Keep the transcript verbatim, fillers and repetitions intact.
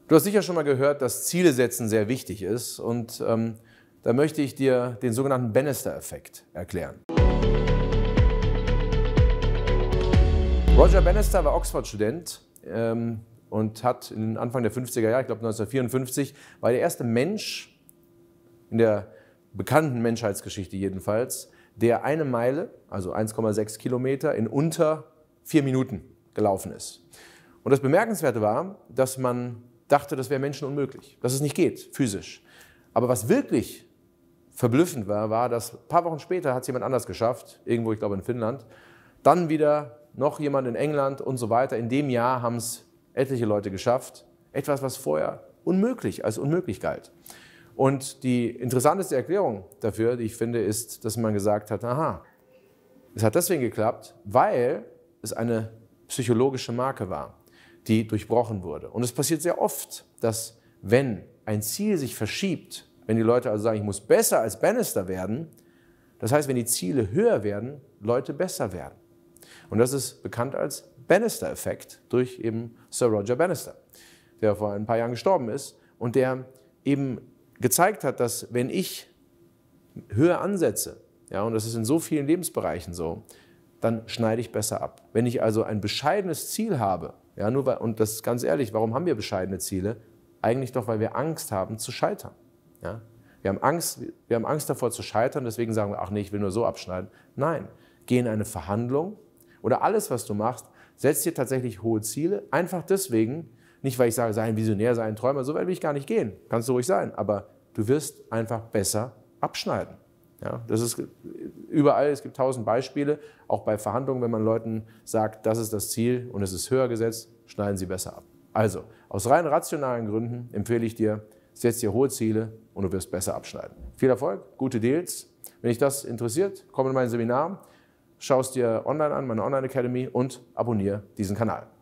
Du hast sicher schon mal gehört, dass Ziele setzen sehr wichtig ist und ähm, da möchte ich dir den sogenannten Bannister-Effekt erklären. Roger Bannister war Oxford-Student ähm, und hat in Anfang der fünfziger Jahre, ich glaube neunzehnhundertvierundfünfzig, war der erste Mensch in der bekannten Menschheitsgeschichte jedenfalls, der eine Meile, also eins Komma sechs Kilometer, in unter vier Minuten gelaufen ist. Und das Bemerkenswerte war, dass man dachte, das wäre Menschen unmöglich, dass es nicht geht, physisch. Aber was wirklich verblüffend war, war, dass ein paar Wochen später hat es jemand anders geschafft, irgendwo, ich glaube in Finnland, dann wieder noch jemand in England und so weiter. In dem Jahr haben es etliche Leute geschafft, etwas, was vorher unmöglich, als unmöglich galt. Und die interessanteste Erklärung dafür, die ich finde, ist, dass man gesagt hat, aha, es hat deswegen geklappt, weil es eine psychologische Marke war, die durchbrochen wurde. Und es passiert sehr oft, dass wenn ein Ziel sich verschiebt, wenn die Leute also sagen, ich muss besser als Bannister werden, das heißt, wenn die Ziele höher werden, Leute besser werden. Und das ist bekannt als Bannister-Effekt durch eben Sir Roger Bannister, der vor ein paar Jahren gestorben ist und der eben gezeigt hat, dass wenn ich höher ansetze, ja, und das ist in so vielen Lebensbereichen so, dann schneide ich besser ab. Wenn ich also ein bescheidenes Ziel habe, ja, nur weil, und das ist ganz ehrlich, warum haben wir bescheidene Ziele? Eigentlich doch, weil wir Angst haben zu scheitern. Ja? Wir haben Angst, wir haben Angst davor zu scheitern, deswegen sagen wir, ach nee, ich will nur so abschneiden. Nein, geh in eine Verhandlung oder alles, was du machst, setz dir tatsächlich hohe Ziele, einfach deswegen, nicht weil ich sage, sei ein Visionär, sei ein Träumer, so weit will ich gar nicht gehen, kannst du ruhig sein, aber du wirst einfach besser abschneiden. Ja, das ist überall, es gibt tausend Beispiele, auch bei Verhandlungen, wenn man Leuten sagt, das ist das Ziel und es ist höher gesetzt, schneiden sie besser ab. Also, aus rein rationalen Gründen empfehle ich dir, setz dir hohe Ziele und du wirst besser abschneiden. Viel Erfolg, gute Deals. Wenn dich das interessiert, komm in mein Seminar, schau es dir online an, meine Online Academy und abonniere diesen Kanal.